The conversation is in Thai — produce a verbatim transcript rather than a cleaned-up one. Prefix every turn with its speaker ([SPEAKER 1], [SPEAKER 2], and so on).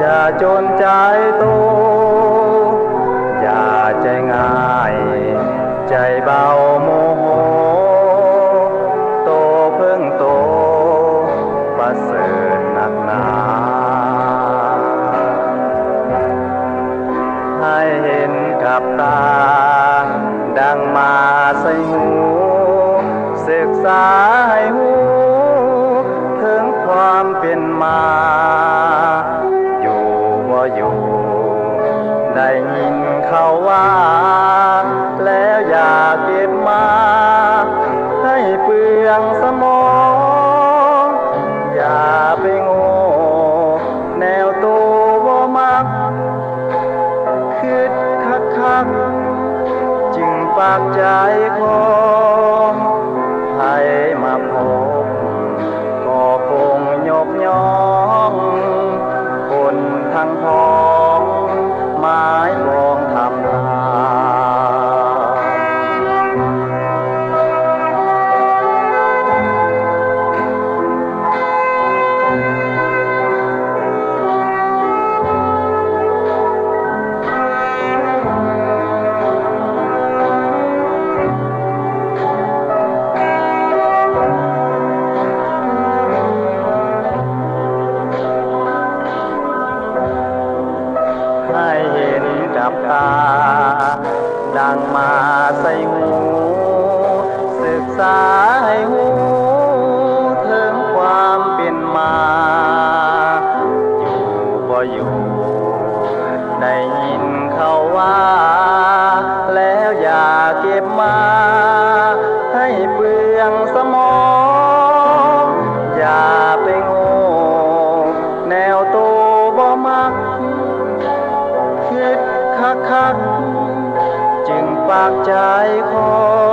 [SPEAKER 1] อย่าจนใจโตอย่าใจง่ายใจเบาโมโหโตเพิ่งโตประเสริฐหนักหนาให้เห็นกับตาดังมาใส่หูศึกษาให้หูถึงความเป็นมาอยู่ว่าอยู่ได้ยินเขาว่าแล้วอย่าเก็บมาให้เปลืองสมองอย่าไปโง่แนวตัวว่ามักคิดคักคักจึงปากใจคอให้มาพบก็คงยกย่องคนทั้งท้องไม้ปองทำลาให้เห็นกับตาดังมาใส่หูศึกษาให้หูถึงความเป็นมาอยู่บ่อยู่ได้ยินเขาว่าแล้วอย่าเก็บมาให้เปลืองสมองอย่าไปโง่แนวโตบ่มักคิดคักคักจึงปากใจคอ